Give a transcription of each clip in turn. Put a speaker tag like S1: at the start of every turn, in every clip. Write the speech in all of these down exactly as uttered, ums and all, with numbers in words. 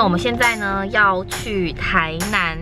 S1: 那我们现在呢要去台南。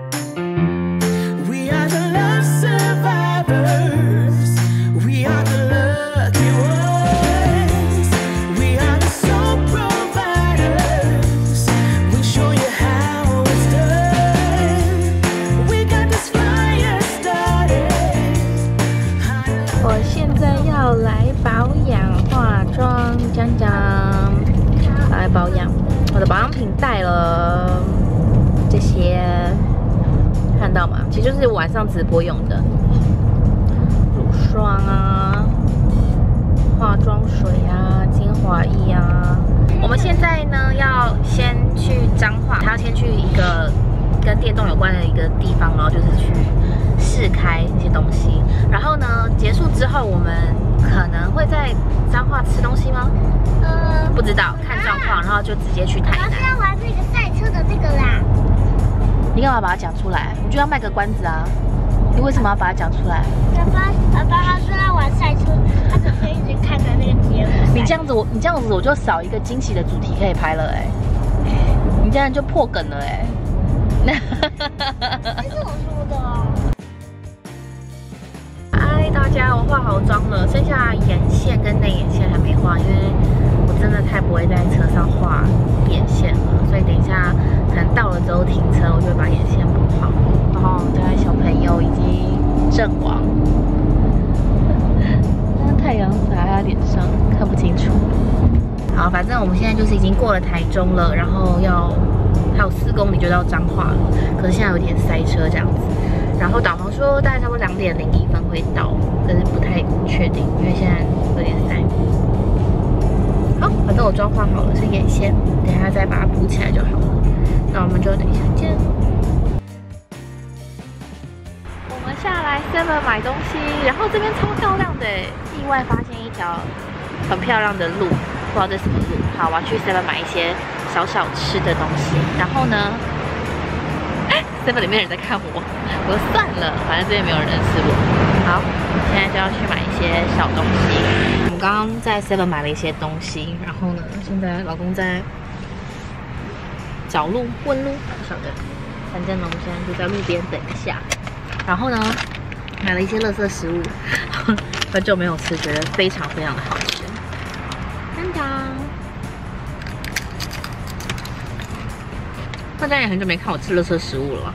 S1: 保养，我的保养品带了这些，看到吗？其实就是晚上直播用的乳霜啊、化妆水啊、精华液啊。我们现在呢要先去彰化，还要先去一个跟电动有关的一个地方，然后就是去试开那些东西。然后呢，结束之后我们可能会在彰化吃东西吗？ 呃，不知道，看状况，然后就直接去台南。我是要玩那个赛车的这个啦。你干嘛把它讲出来？我就要卖个关子啊！你为什么要把它讲出来？爸爸，爸爸他说要玩赛车，他整天一直看着那个节目。你这样子，我你这样子我就少一个惊奇的主题可以拍了哎、欸。你这样就破梗了哎、欸。这是我说的哦。嗨，大家，我化好妆了，剩下眼线跟内眼线还没画，因为 真的太不会在车上画眼线了，所以等一下可能到了之后停车，我就会把眼线补好。然后这位小朋友已经阵亡，那太阳洒在脸上看不清楚。好，反正我们现在就是已经过了台中了，然后要还有四公里就到彰化了，可是现在有点塞车这样子。然后导航说大概差不多两点零一分会到，但是不太确定，因为现在有点塞。 好，反正我妆化好了，是眼线，等一下再把它补起来就好了。那我们就等一下见。我们下来 seven 买东西，然后这边超漂亮的，意外发现一条很漂亮的路，不知道这是什么路。好，我要去 seven 买一些小小吃的东西。然后呢 ，seven 里面人在看我，我说算了，反正这边没有人认识我。好，现在就要去买一些小东西。 我刚刚在 seven 买了一些东西，然后呢，现在老公在找路问路，不晓得。反正呢，我们现在就在路边等一下。然后呢，买了一些垃圾食物，很久没有吃，觉得非常非常的好吃。当当，大家也很久没看我吃垃圾食物了。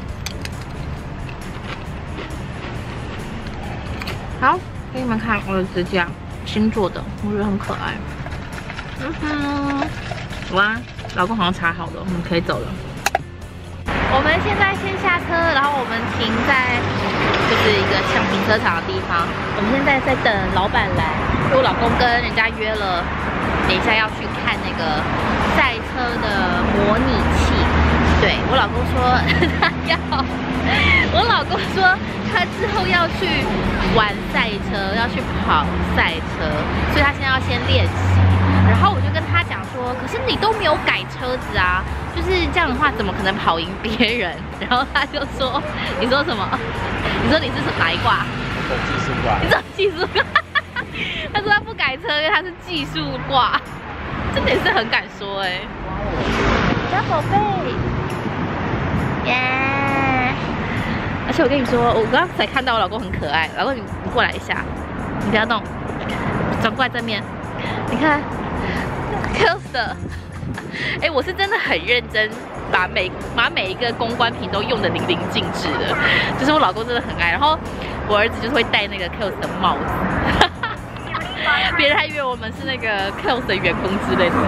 S1: 好，给你们看我的指甲。 新做的，我觉得很可爱。嗯哼，哇，老公好像查好了，我们可以走了。我们现在先下车，然后我们停在就是一个像停车场的地方。我们现在在等老板来，因为我老公跟人家约了，等一下要去看那个赛车的模拟器。对，我老公说他要，我老公说他之后要去玩赛车，要去跑赛车，所以他现在要先练习。然后我就跟他讲说，可是你都没有改车子啊，就是这样的话，怎么可能跑赢别人？然后他就说，你说什么？你说你是哪一挂？我技术挂。你说技术挂？他说他不改车，因为他是技术挂，真的也是很敢说哎、欸。小宝贝。 耶！ Yeah. 而且我跟你说，我刚才看到我老公很可爱，老公你你过来一下，你不要动，转过来正面，你看 ，Coaster， 哎、欸，我是真的很认真，把每把每一个公关品都用的淋漓尽致的，就是我老公真的很爱，然后我儿子就是会戴那个 Coaster 的帽子，别人还以为我们是那个 Coaster 的员工之类的。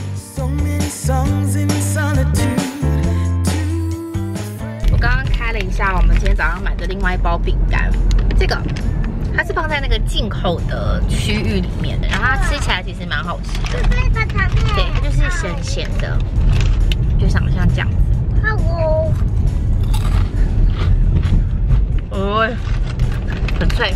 S1: 我刚刚开了一下，我们今天早上买的另外一包饼干，这个它是放在那个进口的区域里面的，然后它吃起来其实蛮好吃的。对，它就是咸咸的，就像像这样子。好哦，哦，很脆。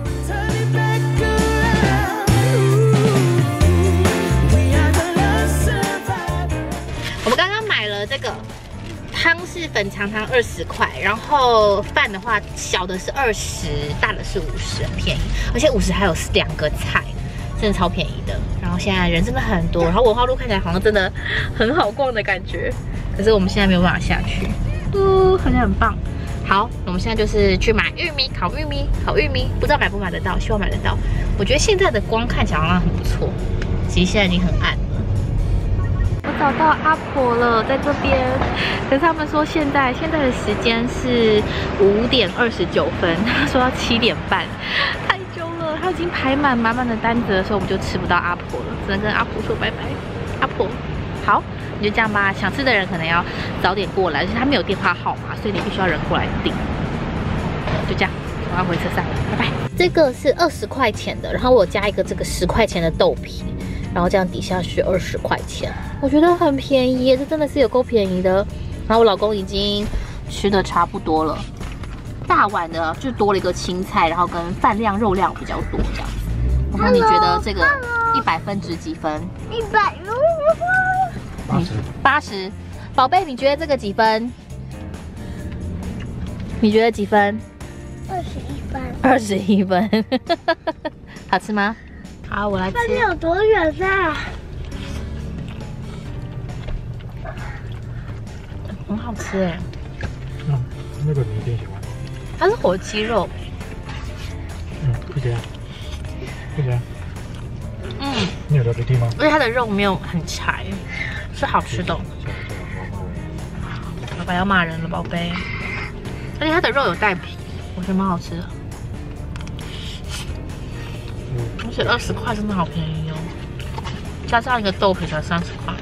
S1: 我们刚刚买了这个。 汤是粉肠汤二十块，然后饭的话小的是二十，大的是五十，很便宜，而且五十还有两个菜，真的超便宜的。 然后现在人真的很多，然后文化路看起来好像真的很好逛的感觉，可是我们现在没有办法下去，哦，好像很棒。好，我们现在就是去买玉米，烤玉米，烤玉米，不知道买不买得到，希望买得到。我觉得现在的光看起来好像很不错，其实现在已经很暗了。我找到阿婆了，在这边。可是他们说现在现在的时间是五点二十九分，他说要七点半，太久了，他已经排满满满的单子的时候，我们就吃不到阿婆了，只能跟阿婆说拜拜。阿婆，好。你就这样吧，想吃的人可能要早点过来，而且他没有电话号码，所以你必须要人过来订。就这样，我要回车上了，拜拜。这个是二十块钱的，然后我加一个这个十块钱的豆皮，然后这样底下是二十块钱，我觉得很便宜，这真的是有够便宜的。然后我老公已经吃的差不多了，大碗的就多了一个青菜，然后跟饭量肉量比较多这样子。然后你觉得这个一百分值几分？
S2: 一百。八十，
S1: 八十，宝贝，你觉得这个几分？你觉得几分？
S2: 二十一分。
S1: 二十一分，好吃吗？好，我来吃。
S2: 那你有多远啊？
S1: 很好吃哎。
S2: 嗯，那个你一定喜欢。
S1: 它是火鸡肉。
S2: 嗯，不这样，不这样。
S1: 嗯。
S2: 你有流鼻涕吗？
S1: 而且它的肉没有很柴。是好吃的，爸爸要骂人了，宝贝。而且它的肉有带皮，我觉得蛮好吃的。而且二十块真的好便宜哦，加上一个豆皮才三十块。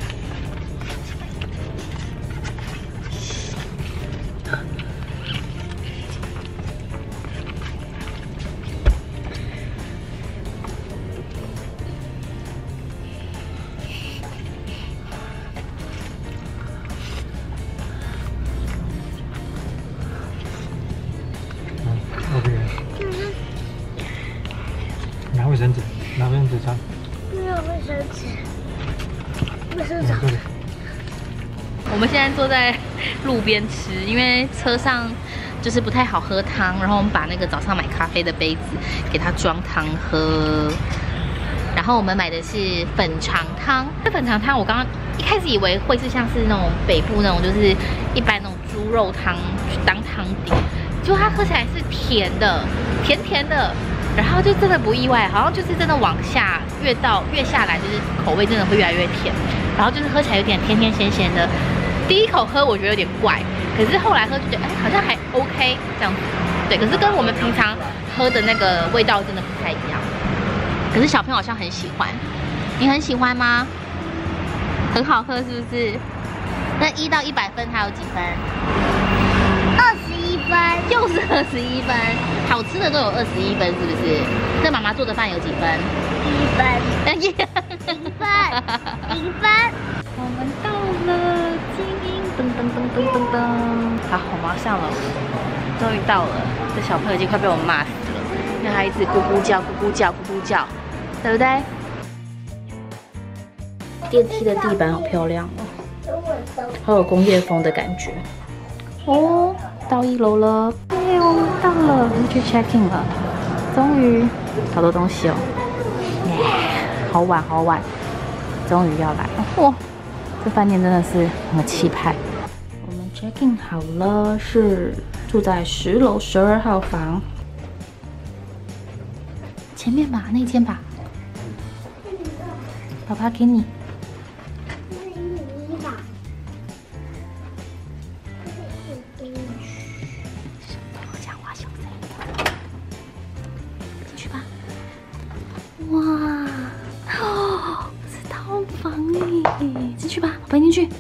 S2: 拿卫生纸，拿卫生纸擦。
S3: 没有卫生纸，卫生纸。
S1: 我们现在坐在路边吃，因为车上就是不太好喝汤，然后我们把那个早上买咖啡的杯子给它装汤喝。然后我们买的是粉肠汤，这粉肠汤我刚刚一开始以为会是像是那种北部那种，就是一般那种猪肉汤去当汤底，结果它喝起来是甜的，甜甜的。然后就真的不意外，好像就是真的往下越到越下来，就是口味真的会越来越甜，然后就是喝起来有点甜甜咸咸的。第一口喝我觉得有点怪，可是后来喝就觉得哎好像还 OK 这样子，对，可是跟我们平常喝的那个味道真的不太一样。可是小朋友好像很喜欢，你很喜欢吗？很好喝是不是？那一到一百分它有几分？
S3: 二十一分，
S1: 又是二十一分，好吃的都有二十一分，是不是？那妈妈做的饭有几分？
S3: 一分，零分，零分。
S1: 我们到了精英，噔噔噔噔噔噔。好，我们要上楼，终于到了。这小朋友已经快被我骂死了，因为他一直咕咕叫、咕咕叫、咕咕叫，对不对？电梯的地板好漂亮哦，好有工业风的感觉。哦，到一楼了，耶，我们到了，我们去 check in 了，终于，好多东西哦，耶，好晚好晚，终于要来了，哇，这饭店真的是很有气派。我们 check in 好了，是住在十楼十二号房，前面吧，那间吧，爸爸给你。哇，哦，是套房耶！进去吧，我陪你进去。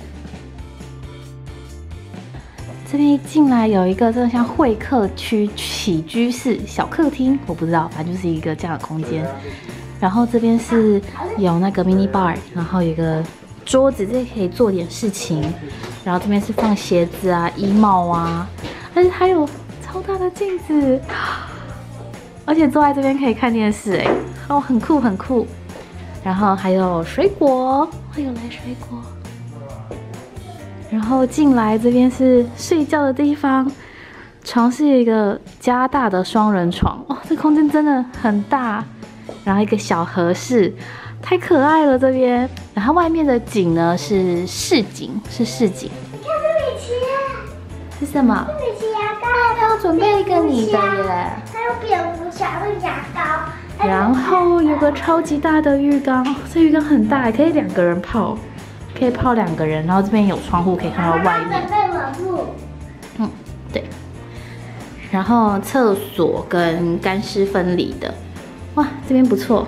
S1: 这边一进来有一个真的像会客区、起居室、小客厅，我不知道，反正就是一个这样的空间。然后这边是有那个 mini bar， 然后有一个桌子，这可以做点事情。然后这边是放鞋子啊、衣帽啊，而且还有超大的镜子，而且坐在这边可以看电视，哎。哦，很酷很酷，然后还有水果，还有来水果，然后进来这边是睡觉的地方，床是一个加大的双人床，哦，这空间真的很大，然后一个小和室， 太可爱了这边。然后外面的景呢是市景，是市景。
S3: 你看这米奇，
S1: 是什么？
S3: 这米奇牙膏，
S1: 他要准备一个你的耶。
S3: 还有蝙蝠侠的牙膏。
S1: 然后有个超级大的浴缸，这浴缸很大，可以两个人泡，可以泡两个人。然后这边有窗户可以看到外面。嗯，对。然后厕所跟干湿分离的，哇，这边不错。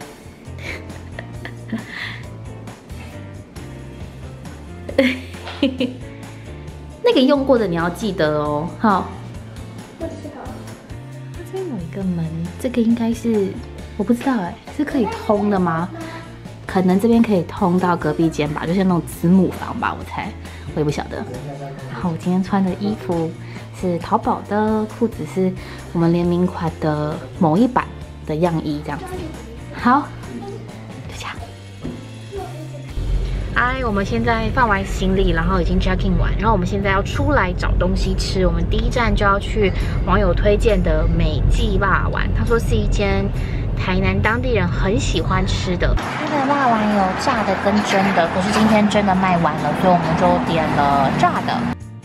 S1: 那个用过的你要记得哦，好。
S3: 不知道。
S1: 这边有一个门，这个应该是我不知道哎，是可以通的吗？可能这边可以通到隔壁间吧，就像那种子母房吧，我猜，我也不晓得。然后我今天穿的衣服是淘宝的，裤子是我们联名款的某一版的样衣，这样子。好，就这样。哎，我们现在放完行李，然后已经 check in 完，然后我们现在要出来找东西吃。我们第一站就要去网友推荐的美记霸丸，他说是一间台南当地人很喜欢吃的。它的霸丸有炸的跟蒸的，可是今天蒸的卖完了，所以我们就点了炸的。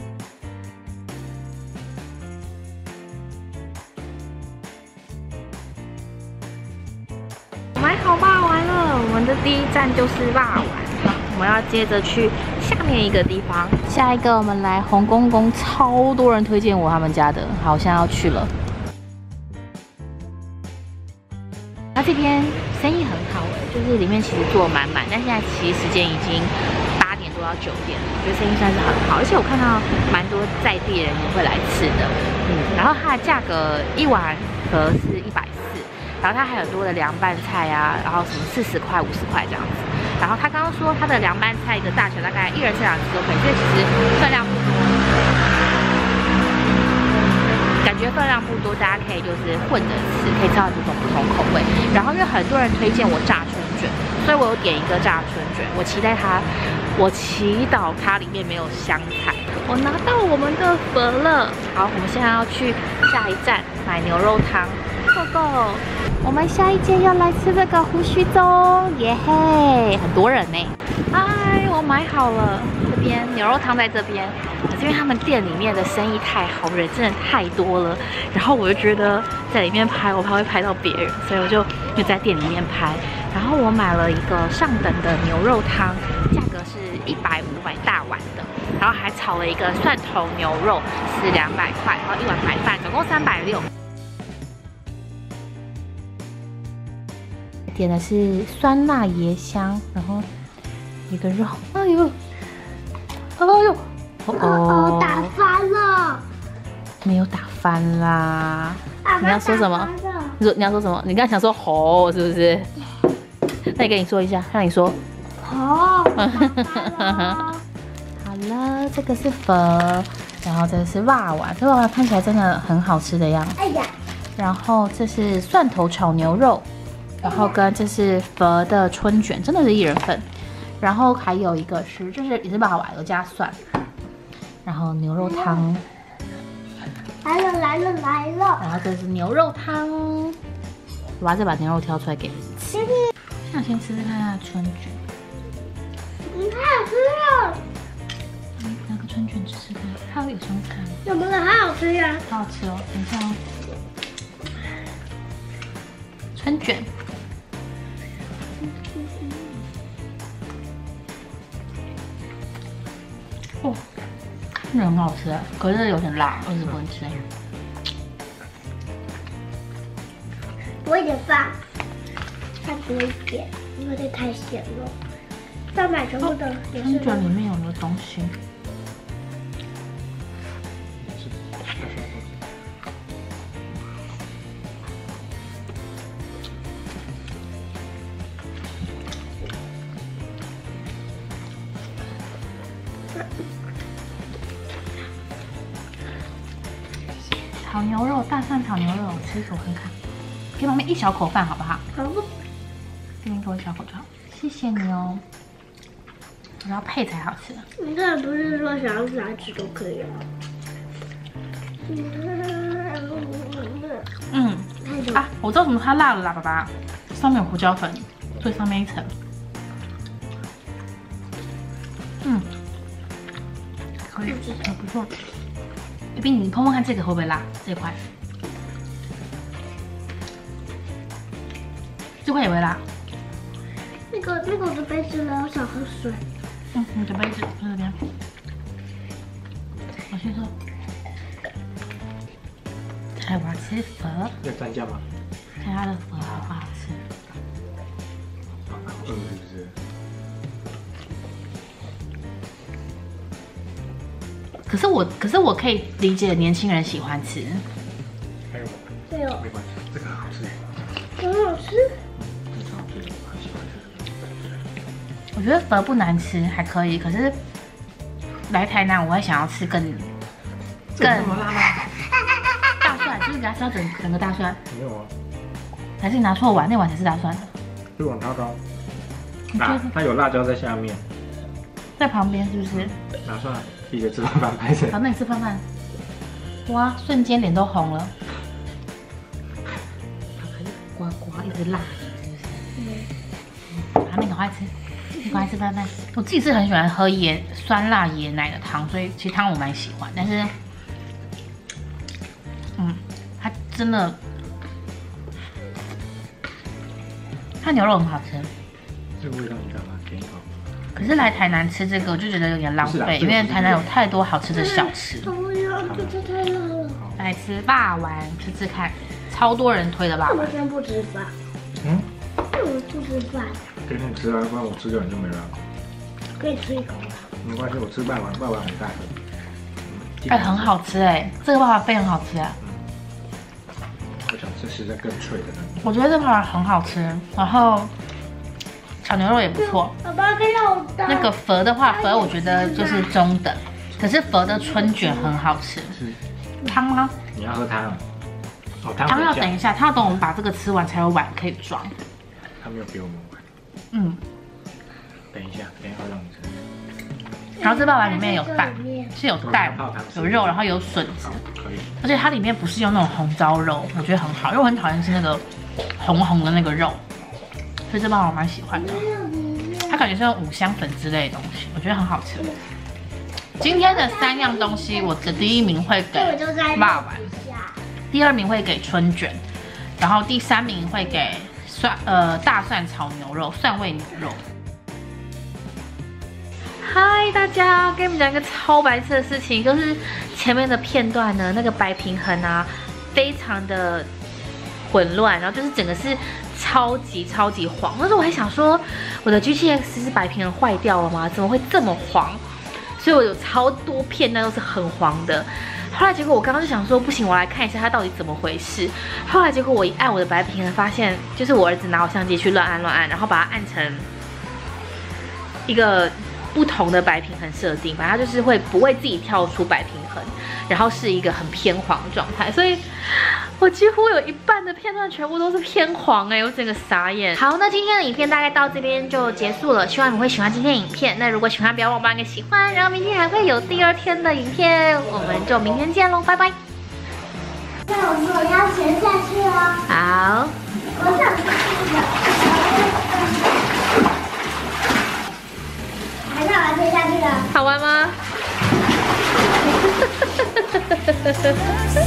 S1: 买好霸丸了，我们的第一站就是霸丸。我们要接着去下面一个地方，下一个我们来洪公公，超多人推荐我他们家的，好像要去了。它这边生意很好哎，就是里面其实坐满满，但现在其实时间已经八点多到九点了，我觉得生意算是很好，而且我看到蛮多在地人也会来吃的，嗯，然后它的价格一碗盒是一百四，然后它还有多的凉拌菜啊，然后什么四十块、五十块这样子。然后他刚刚说他的凉拌菜的大小大概一人吃两只都可以，所以其实分量不多，感觉分量不多，大家可以就是混着吃，可以吃到几种不同口味。然后因为很多人推荐我炸春卷，所以我有点一个炸春卷，我期待它，我祈祷它里面没有香菜。我拿到我们的粉了，好，我们现在要去下一站买牛肉汤 ，Go Go！我们下一间要来吃这个胡须粥，耶嘿，很多人呢。哎，我买好了，这边牛肉汤在这边。可是因为他们店里面的生意太好，人真的太多了，然后我就觉得在里面拍，我怕会拍到别人，所以我就就在店里面拍。然后我买了一个上等的牛肉汤，价格是一百五买大碗的，然后还炒了一个蒜头牛肉，是两百块，然后一碗白饭，总共三百六。点的是酸辣椰香，然后一个肉，哎呦，哎呦，哦
S3: 哦，打翻了，
S1: 没有打翻啦。你要说什么？你说你要说什么？你刚才想说吼是不是？那你跟你说一下，让你说。
S3: 好。
S1: 好了，这个是粉，然后这个是辣丸，这辣丸看起来真的很好吃的样子。哎呀。然后这是蒜头炒牛肉。然后跟这是佛的春卷，真的是一人份。然后还有一个是，就是也是霸丸，有加蒜。然后牛肉汤，
S3: 来了来了来了。
S1: 然后这是牛肉汤，我要再把牛肉挑出来给你吃。想先吃吃看它的春卷，
S3: 嗯，太好吃了。
S1: 嗯，拿个春卷吃吃看，它有香菜吗？
S3: 怎么了？好好吃呀，
S1: 好好吃哦，等一下哦。春卷。哦，真的很好吃，可是有点辣，我一直不能吃。
S3: 多一点饭，再多一点，因为这太咸了。再买全部的也是。
S1: 春卷里面有没有东西？炒牛肉，大蒜炒牛肉，吃一口看看。给旁边一小口饭好不好？
S3: 好。
S1: 这边给我一小口就好，谢谢你哦。我要配才好吃。
S3: 你这不是说想要啥吃都可以啊？
S1: 嗯。啊，我知道怎么它辣了啦，爸爸。上面有胡椒粉， 最上面一层。嗯，可以，很不错。一冰，你碰碰看这个会不会辣？这一块，这块也会辣。
S3: 那个那个我的杯子了，我想喝水。
S1: 嗯，你的杯子在这边。我先喝。哎，我要吃粉。
S2: 要蘸酱吗？
S1: 看它的粉好不好吃？
S2: 饿是不是？
S1: 可是我，可是我可以理解年轻人喜欢吃。
S2: 还有吗？
S3: 对哦，
S2: 没关系，这个很好吃。
S3: 很好吃。
S2: 这超好吃的，我很喜欢吃。
S1: 我觉得粉不难吃，还可以。可是来台南，我会想要吃更更大蒜，就是给它吃到整整个大蒜。
S2: 没有啊，
S1: 还是你拿错碗，那碗才是大蒜的。
S2: 这碗超高。啊，它有辣椒在下面，
S1: 在旁边是不是？
S2: 拿出来，记得吃饭饭拍成。
S1: 好，那你吃饭饭。哇，瞬间脸都红了。呱呱，一直辣你，是不是？嗯。好，那你赶快吃，你赶快吃饭饭。我自己是很喜欢喝椰酸辣椰奶的汤，所以其实汤我蛮喜欢，但是，嗯，它真的，它牛肉很好吃。
S2: 这个味道你干嘛？挺好。
S1: 可是来台南吃这个，我就觉得有点浪费，因为台南有太多好吃的小吃。
S3: 不要，这太辣了。
S1: 来吃霸丸，吃吃看，超多人推的霸丸。
S3: 我先不吃饭。
S2: 嗯？
S3: 我不吃饭。
S2: 给你吃啊，不然我吃掉你就没了。
S3: 可以吃一口吗？
S2: 没关系，我吃半碗，半碗很大。
S1: 哎、欸，很好吃哎，这个霸王非常好吃啊。
S2: 我想吃实在更脆的那种。
S1: 我觉得这霸王很好吃，然后炒牛肉也不错。
S3: 爸爸可以让我带。
S1: 那个佛的话，佛我觉得就是中等，可是佛的春卷很好吃。
S2: 是
S1: 汤吗？
S2: 你要喝汤啊？哦，汤
S1: 汤要等一下，他要等我们把这个吃完才有碗可以装。
S2: 他没有给我们碗。
S1: 嗯。
S2: 等一下，等一下我让你吃。
S1: 然后这霸王里面有蛋，是有蛋，有肉，然后有笋子，
S2: 可以。
S1: 而且它里面不是用那种红糟肉，我觉得很好，因为我很讨厌吃那个红红的那个肉，所以这霸王我蛮喜欢的。它感觉是用五香粉之类的东西，我觉得很好吃。今天的三样东西，我的第一名会给霸王，第二名会给春卷，然后第三名会给蒜呃大蒜炒牛肉，蒜味牛肉。嗨，大家，跟你们讲一个超白痴的事情，就是前面的片段呢，那个白平衡啊，非常的混乱，然后就是整个是超级超级黄。但是我还想说，我的 G T X 是白平衡坏掉了吗？怎么会这么黄？所以我有超多片段都是很黄的。后来结果我刚刚就想说，不行，我来看一下它到底怎么回事。后来结果我一按我的白平衡，发现就是我儿子拿我相机去乱按乱按，然后把它按成一个不同的白平衡设定，反正它就是会不会自己跳出白平衡，然后是一个很偏黄的状态，所以我几乎有一半的片段全部都是偏黄哎、欸，我整个傻眼。好，那今天的影片大概到这边就结束了，希望你们会喜欢今天的影片。那如果喜欢，不要忘了按个喜欢，然后明天还会有第二天的影片，我们就明天见喽，拜拜。
S3: 那我说我要潜下去哦。
S1: 好，
S3: 我想还是我潜下去了。
S1: 好玩吗？